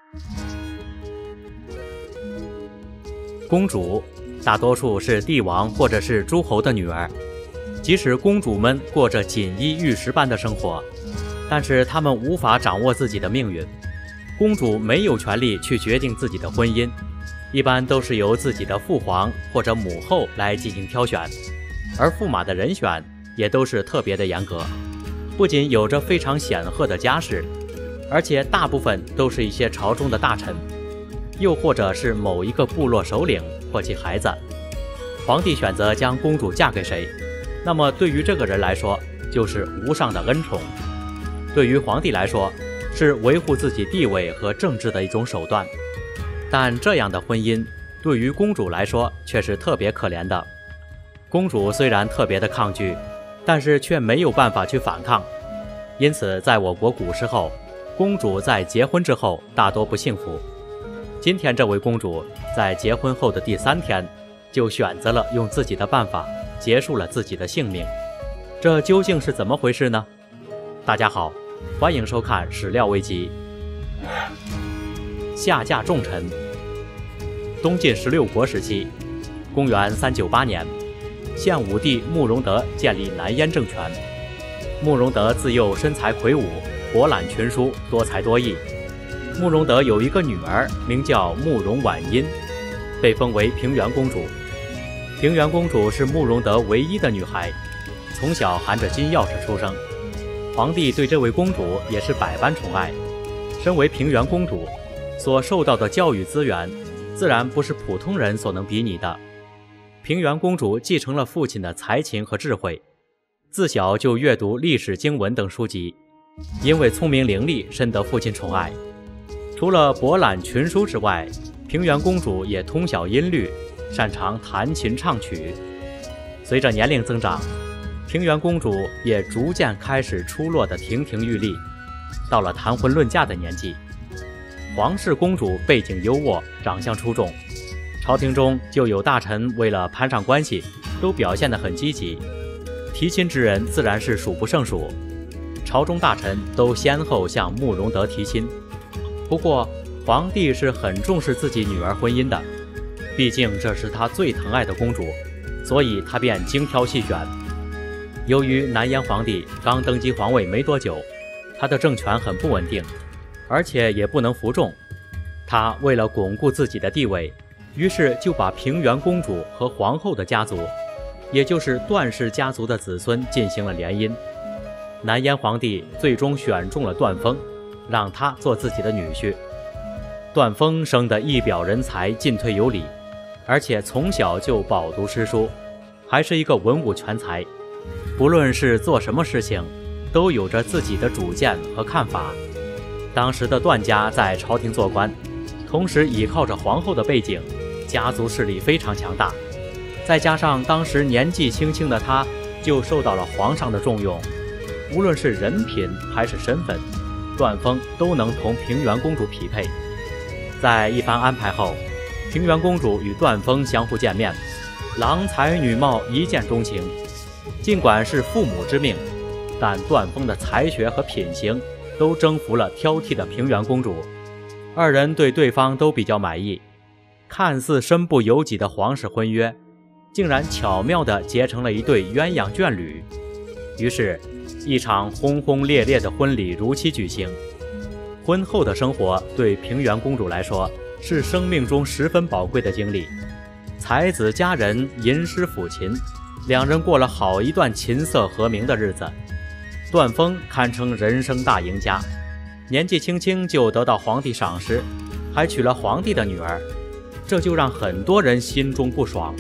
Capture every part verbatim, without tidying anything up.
公主大多数是帝王或者是诸侯的女儿，即使公主们过着锦衣玉食般的生活，但是她们无法掌握自己的命运。公主没有权利去决定自己的婚姻，一般都是由自己的父皇或者母后来进行挑选，而驸马的人选也都是特别的严格，不仅有着非常显赫的家世，而且大部分都是一些朝中的大臣，又或者是某一个部落首领或其孩子。皇帝选择将公主嫁给谁，那么对于这个人来说就是无上的恩宠，对于皇帝来说是维护自己地位和政治的一种手段。但这样的婚姻对于公主来说却是特别可怜的。公主虽然特别的抗拒，但是却没有办法去反抗，因此在我国古时候，公主在结婚之后大多不幸福。今天这位公主在结婚后的第三天就选择了用自己的办法结束了自己的性命，这究竟是怎么回事呢？大家好，欢迎收看史料危机。下嫁重臣。东晋十六国时期，公元三九八年，献武帝慕容德建立南燕政权。慕容德自幼身材魁梧，博览群书，多才多艺。慕容德有一个女儿，名叫慕容婉音，被封为平原公主。平原公主是慕容德唯一的女孩，从小含着金钥匙出生。皇帝对这位公主也是百般宠爱。身为平原公主，所受到的教育资源自然不是普通人所能比拟的。平原公主继承了父亲的才情和智慧，自小就阅读历史经文等书籍，因为聪明伶俐，深得父亲宠爱。除了博览群书之外，平原公主也通晓音律，擅长弹琴唱曲。随着年龄增长，平原公主也逐渐开始出落得亭亭玉立，到了谈婚论嫁的年纪。皇室公主背景优渥，长相出众，朝廷中就有大臣为了攀上关系，都表现得很积极，提亲之人自然是数不胜数。朝中大臣都先后向慕容德提亲。不过皇帝是很重视自己女儿婚姻的，毕竟这是他最疼爱的公主，所以他便精挑细选。由于南燕皇帝刚登基皇位没多久，他的政权很不稳定，而且也不能服众。他为了巩固自己的地位，于是就把平原公主和皇后的家族，也就是段氏家族的子孙进行了联姻。南燕皇帝最终选中了段封，让他做自己的女婿。段封生得一表人才，进退有礼，而且从小就饱读诗书，还是一个文武全才。不论是做什么事情，都有着自己的主见和看法。当时的段家在朝廷做官，同时倚靠着皇后的背景，家族势力非常强大。再加上当时年纪轻轻的他就受到了皇上的重用，无论是人品还是身份，段封都能同平原公主匹配。在一番安排后，平原公主与段封相互见面，郎才女貌，一见钟情。尽管是父母之命，但段封的才学和品行都征服了挑剔的平原公主，二人对对方都比较满意。看似身不由己的皇室婚约，竟然巧妙地结成了一对鸳鸯眷侣。于是一场轰轰烈烈的婚礼如期举行。婚后的生活对平原公主来说是生命中十分宝贵的经历，才子佳人，吟诗抚琴，两人过了好一段琴瑟和鸣的日子。段封堪称人生大赢家，年纪轻轻就得到皇帝赏识，还娶了皇帝的女儿，这就让很多人心中不爽。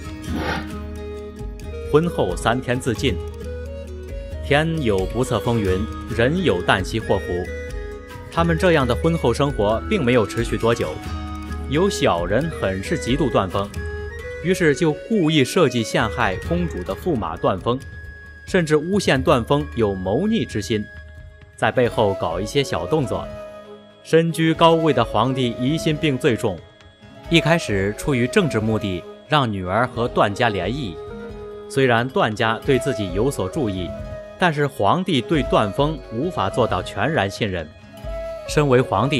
婚后三天自尽。天有不测风云，人有旦夕祸福。他们这样的婚后生活并没有持续多久，有小人很是嫉妒段封，于是就故意设计陷害公主的驸马段封，甚至诬陷段封有谋逆之心，在背后搞一些小动作。身居高位的皇帝疑心病最重，一开始出于政治目的，让女儿和段家联谊。虽然段家对自己有所注意，但是皇帝对段封无法做到全然信任。身为皇帝，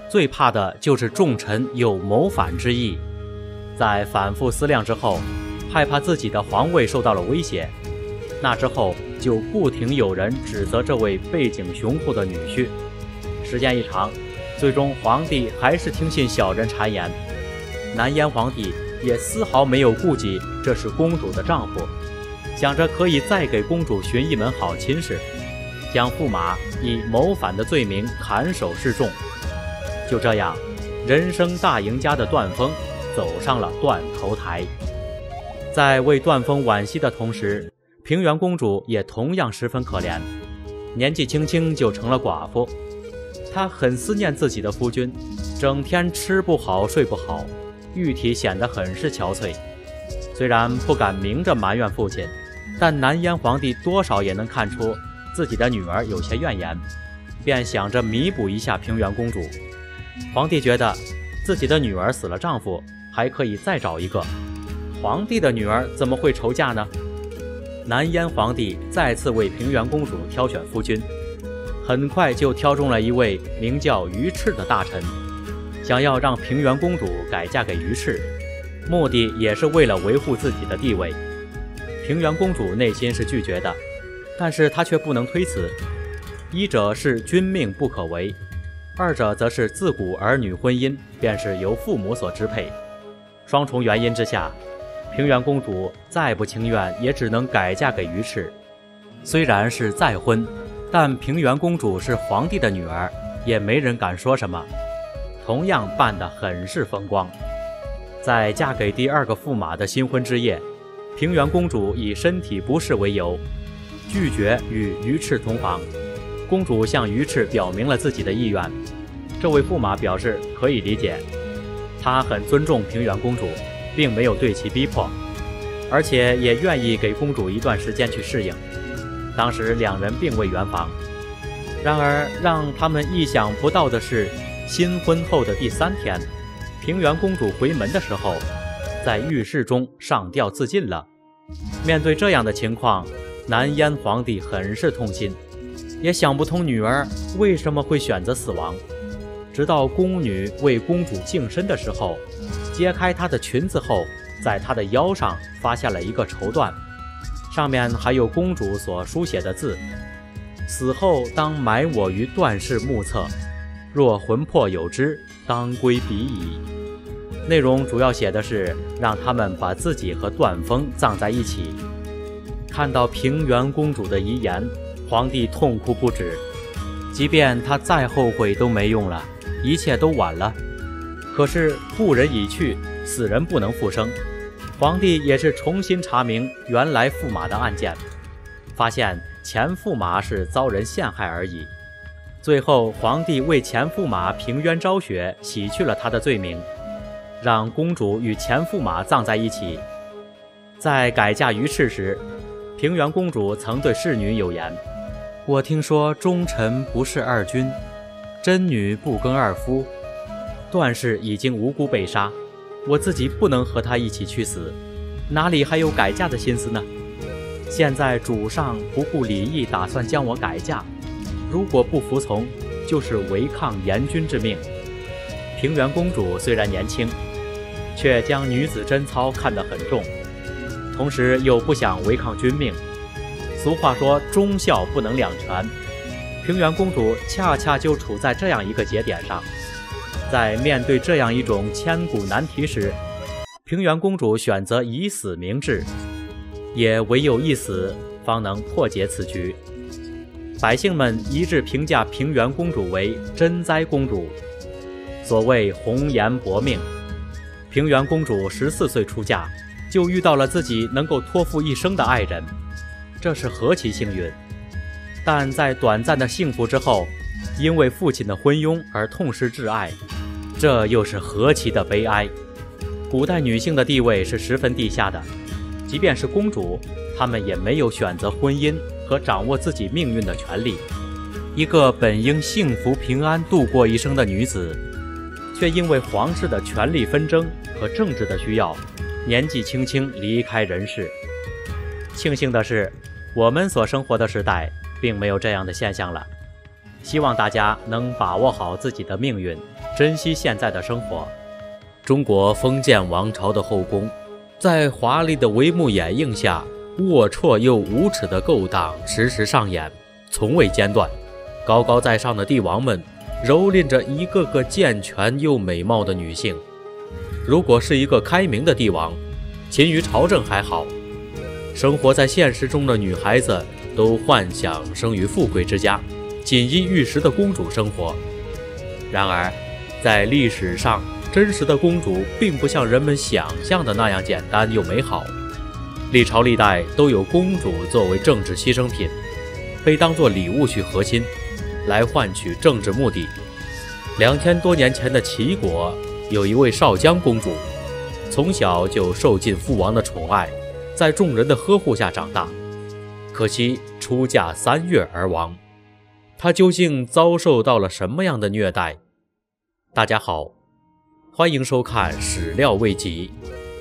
最怕的就是重臣有谋反之意。在反复思量之后，害怕自己的皇位受到了威胁，那之后就不停有人指责这位背景雄厚的女婿。时间一长，最终皇帝还是听信小人谗言。南燕皇帝也丝毫没有顾及这是公主的丈夫，想着可以再给公主寻一门好亲事，将驸马以谋反的罪名砍首示众。就这样，人生大赢家的段峰走上了断头台。在为段峰惋惜的同时，平原公主也同样十分可怜，年纪轻轻就成了寡妇。她很思念自己的夫君，整天吃不好睡不好，玉体显得很是憔悴。虽然不敢明着埋怨父亲，但南燕皇帝多少也能看出自己的女儿有些怨言，便想着弥补一下平原公主。皇帝觉得自己的女儿死了丈夫，还可以再找一个，皇帝的女儿怎么会愁嫁呢？南燕皇帝再次为平原公主挑选夫君，很快就挑中了一位名叫于赤的大臣，想要让平原公主改嫁给于赤，目的也是为了维护自己的地位。平原公主内心是拒绝的，但是她却不能推辞，一者是君命不可违，二者则是自古儿女婚姻便是由父母所支配。双重原因之下，平原公主再不情愿也只能改嫁给于赤。虽然是再婚，但平原公主是皇帝的女儿，也没人敢说什么，同样办得很是风光。在嫁给第二个驸马的新婚之夜，平原公主以身体不适为由，拒绝与于赤同房。公主向于赤表明了自己的意愿，这位驸马表示可以理解，他很尊重平原公主，并没有对其逼迫，而且也愿意给公主一段时间去适应。当时两人并未圆房，然而让他们意想不到的是，新婚后的第三天，平原公主回门的时候，在浴室中上吊自尽了。面对这样的情况，南燕皇帝很是痛心，也想不通女儿为什么会选择死亡。直到宫女为公主净身的时候，揭开她的裙子后，在她的腰上发现了一个绸缎，上面还有公主所书写的字：死后当埋我于段氏墓侧，若魂魄有之，当归彼矣。内容主要写的是让他们把自己和段峰葬在一起。看到平原公主的遗言，皇帝痛哭不止，即便他再后悔都没用了，一切都晚了。可是故人已去，死人不能复生，皇帝也是重新查明原来驸马的案件，发现前驸马是遭人陷害而已。最后皇帝为前驸马平原昭雪洗去了他的罪名，让公主与前驸马葬在一起。在改嫁于赤时，平原公主曾对侍女有言：我听说忠臣不侍二君，贞女不跟二夫。段氏已经无辜被杀，我自己不能和他一起去死，哪里还有改嫁的心思呢？现在主上不顾礼义，打算将我改嫁，如果不服从，就是违抗严君之命。平原公主虽然年轻，却将女子贞操看得很重，同时又不想违抗君命。俗话说忠孝不能两全，平原公主恰恰就处在这样一个节点上。在面对这样一种千古难题时，平原公主选择以死明志，也唯有一死方能破解此局。百姓们一致评价平原公主为贞哉公主。所谓红颜薄命，平原公主十四岁出嫁，就遇到了自己能够托付一生的爱人，这是何其幸运。但在短暂的幸福之后，因为父亲的昏庸而痛失挚爱，这又是何其的悲哀。古代女性的地位是十分低下的，即便是公主，她们也没有选择婚姻和掌握自己命运的权利。一个本应幸福平安度过一生的女子，却因为皇室的权力纷争和政治的需要，年纪轻轻离开人世。庆幸的是，我们所生活的时代并没有这样的现象了。 希望大家能把握好自己的命运，珍惜现在的生活。中国封建王朝的后宫，在华丽的帷幕掩映下，龌龊又无耻的勾当时时上演，从未间断。高高在上的帝王们蹂躏着一个个健全又美貌的女性。如果是一个开明的帝王，勤于朝政还好，生活在现实中的女孩子都幻想生于富贵之家，锦衣玉食的公主生活。然而在历史上，真实的公主并不像人们想象的那样简单又美好。历朝历代都有公主作为政治牺牲品，被当作礼物去和亲，来换取政治目的。两千多年前的齐国有一位少姜公主，从小就受尽父王的宠爱，在众人的呵护下长大，可惜出嫁三月而亡。她究竟遭受到了什么样的虐待？大家好，欢迎收看史料未及。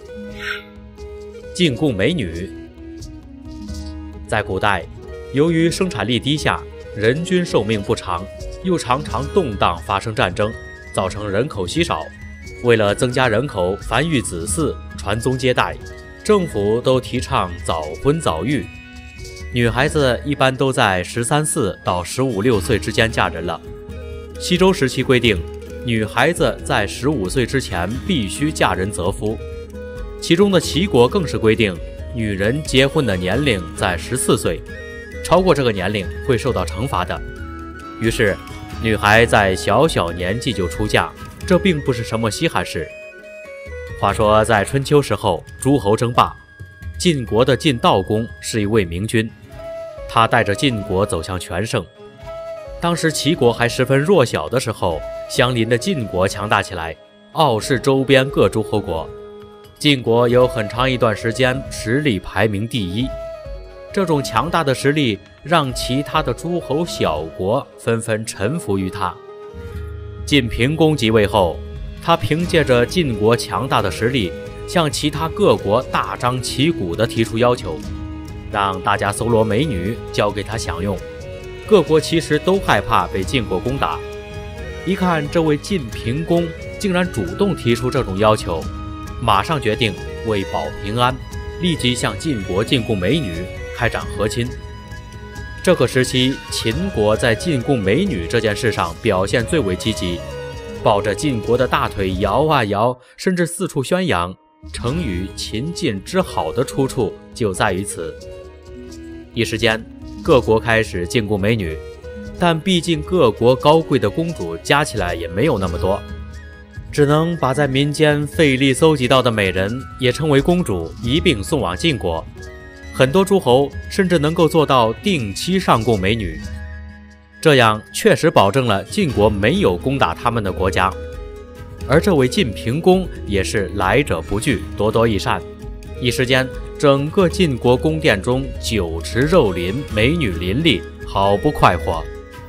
进贡美女。在古代，由于生产力低下，人均寿命不长，又常常动荡发生战争，造成人口稀少。为了增加人口，繁育子嗣，传宗接代，政府都提倡早婚早育。女孩子一般都在十三四到十五六岁之间嫁人了。西周时期规定，女孩子在十五岁之前必须嫁人择夫。其中的齐国更是规定，女人结婚的年龄在十四岁，超过这个年龄会受到惩罚的。于是，女孩在小小年纪就出嫁，这并不是什么稀罕事。话说，在春秋时候，诸侯争霸，晋国的晋悼公是一位明君，他带着晋国走向全盛。当时齐国还十分弱小的时候，相邻的晋国强大起来，傲视周边各诸侯国。晋国有很长一段时间实力排名第一，这种强大的实力让其他的诸侯小国纷纷臣服于他。晋平公即位后，他凭借着晋国强大的实力，向其他各国大张旗鼓地提出要求，让大家搜罗美女交给他享用。各国其实都害怕被晋国攻打，一看这位晋平公竟然主动提出这种要求，马上决定为保平安，立即向晋国进贡美女，开展和亲。这个时期，秦国在进贡美女这件事上表现最为积极，抱着晋国的大腿摇啊摇，甚至四处宣扬。成语秦晋之好的出处就在于此。一时间，各国开始进贡美女，但毕竟各国高贵的公主加起来也没有那么多，只能把在民间费力搜集到的美人也称为公主，一并送往晋国。很多诸侯甚至能够做到定期上贡美女，这样确实保证了晋国没有攻打他们的国家。而这位晋平公也是来者不拒，多多益善。一时间，整个晋国宫殿中酒池肉林，美女林立，好不快活。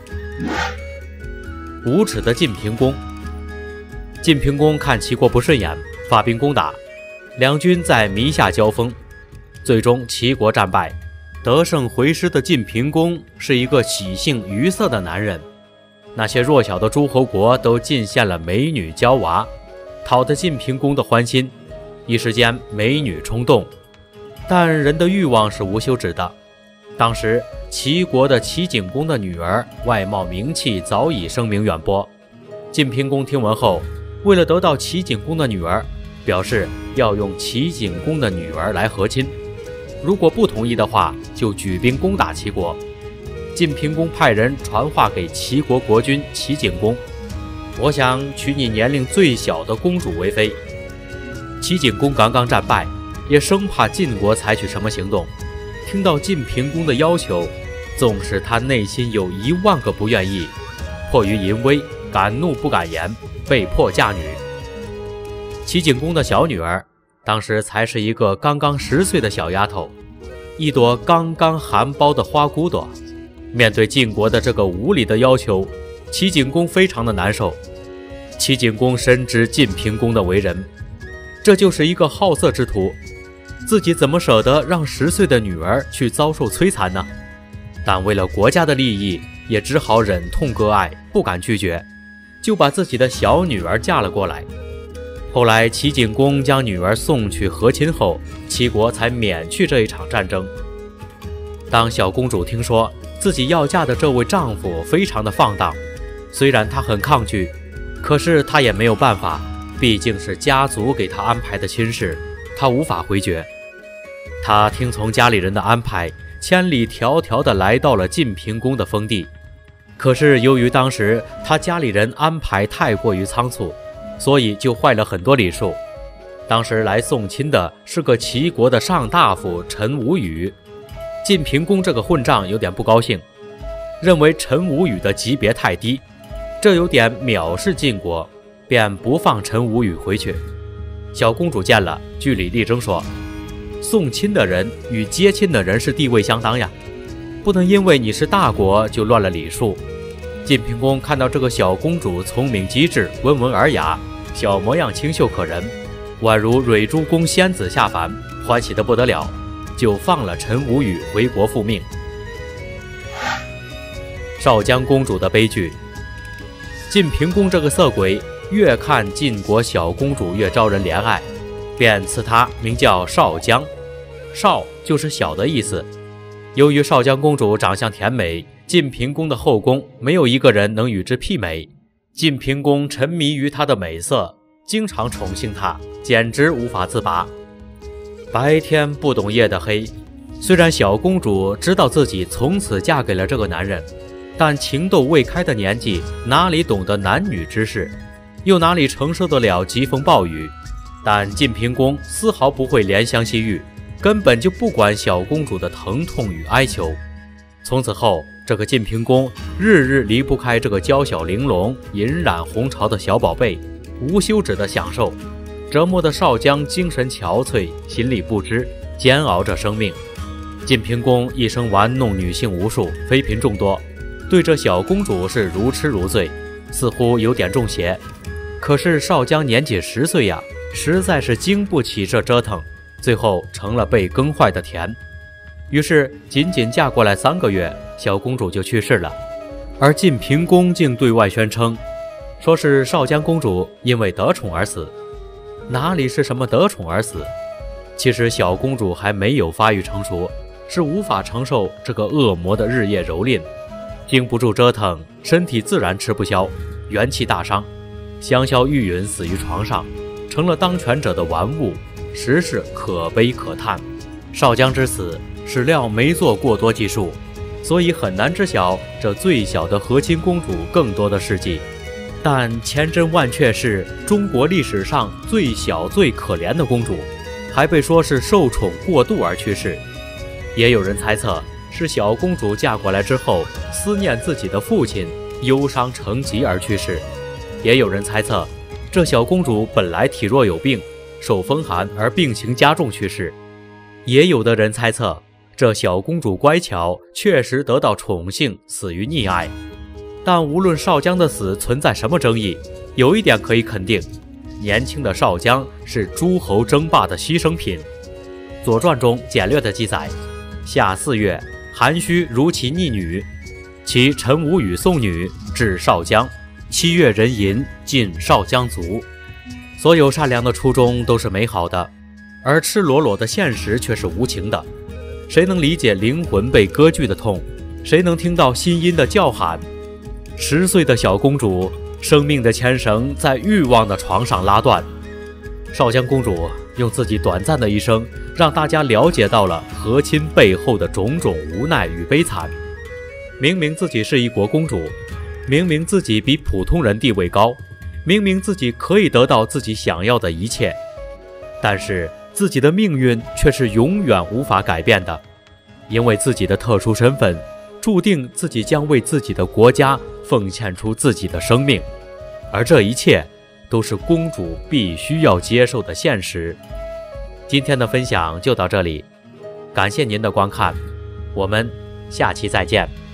无耻的晋平公。晋平公看齐国不顺眼，发兵攻打，两军在弥下交锋，最终齐国战败。得胜回师的晋平公是一个喜性愉色的男人，那些弱小的诸侯国都进献了美女娇娃，讨得晋平公的欢心。一时间美女冲动，但人的欲望是无休止的。当时齐国的齐景公的女儿外貌名气早已声名远播，晋平公听闻后，为了得到齐景公的女儿，表示要用齐景公的女儿来和亲，如果不同意的话，就举兵攻打齐国。晋平公派人传话给齐国国君齐景公，我想娶你年龄最小的公主为妃。齐景公刚刚战败，也生怕晋国采取什么行动，听到晋平公的要求，纵使他内心有一万个不愿意，迫于淫威，敢怒不敢言，被迫嫁女。齐景公的小女儿当时才是一个刚刚十岁的小丫头，一朵刚刚含苞的花骨朵。面对晋国的这个无理的要求，齐景公非常的难受。齐景公深知晋平公的为人，这就是一个好色之徒，自己怎么舍得让十岁的女儿去遭受摧残呢？但为了国家的利益， 也只好忍痛割爱，不敢拒绝，就把自己的小女儿嫁了过来。后来齐景公将女儿送去和亲后，齐国才免去这一场战争。当小公主听说自己要嫁的这位丈夫非常的放荡，虽然她很抗拒，可是她也没有办法，毕竟是家族给她安排的亲事，她无法回绝。她听从家里人的安排，千里迢迢地来到了晋平公的封地。可是由于当时她家里人安排太过于仓促，所以就坏了很多礼数。当时来送亲的是个齐国的上大夫陈无宇，晋平公这个混账有点不高兴，认为陈无宇的级别太低，这有点藐视晋国，便不放陈无宇回去。小公主见了，据理力争说，送亲的人与接亲的人是地位相当呀，不能因为你是大国就乱了礼数。晋平公看到这个小公主聪明机智，温文尔雅，小模样清秀可人，宛如蕊珠宫仙子下凡，欢喜得不得了，就放了陈无宇回国复命。少姜公主的悲剧。晋平公这个色鬼越看晋国小公主越招人怜爱，便赐她名叫少姜，少就是小的意思。由于少姜公主长相甜美，晋平公的后宫没有一个人能与之媲美。晋平公沉迷于她的美色，经常宠幸她，简直无法自拔。白天不懂夜的黑，虽然小公主知道自己从此嫁给了这个男人，但情窦未开的年纪哪里懂得男女之事，又哪里承受得了疾风暴雨。但晋平公丝毫不会怜香惜玉，根本就不管小公主的疼痛与哀求。从此后，这个晋平公日日离不开这个娇小玲珑、隐染红潮的小宝贝，无休止的享受，折磨的少姜精神憔悴，心力不支，煎熬着生命。晋平公一生玩弄女性无数，妃嫔众多，对这小公主是如痴如醉，似乎有点中邪。可是少姜年仅十岁呀，实在是经不起这折腾，最后成了被耕坏的田。于是仅仅嫁过来三个月，小公主就去世了。而晋平公竟对外宣称，说是少姜公主因为得宠而死。哪里是什么得宠而死？其实小公主还没有发育成熟，是无法承受这个恶魔的日夜蹂躏，经不住折腾，身体自然吃不消，元气大伤，香消玉殒死于床上，成了当权者的玩物，实是可悲可叹。少姜之死，史料没做过多记述，所以很难知晓这最小的和亲公主更多的事迹。但千真万确是中国历史上最小最可怜的公主，还被说是受宠过度而去世。也有人猜测是小公主嫁过来之后思念自己的父亲，忧伤成疾而去世。也有人猜测这小公主本来体弱有病，受风寒而病情加重去世。也有的人猜测这小公主乖巧，确实得到宠幸，死于溺爱。但无论少姜的死存在什么争议，有一点可以肯定，年轻的少姜是诸侯争霸的牺牲品。《左传》中简略的记载，夏四月，韩须如其逆女，其陈无宇送女至少姜，七月壬寅，尽少姜族。所有善良的初衷都是美好的，而赤裸裸的现实却是无情的。谁能理解灵魂被割据的痛？谁能听到心音的叫喊？十岁的小公主，生命的牵绳在欲望的床上拉断。少姜公主用自己短暂的一生，让大家了解到了和亲背后的种种无奈与悲惨。明明自己是一国公主，明明自己比普通人地位高，明明自己可以得到自己想要的一切，但是自己的命运却是永远无法改变的。因为自己的特殊身份，注定自己将为自己的国家奉献出自己的生命，而这一切都是公主必须要接受的现实。今天的分享就到这里，感谢您的观看，我们下期再见。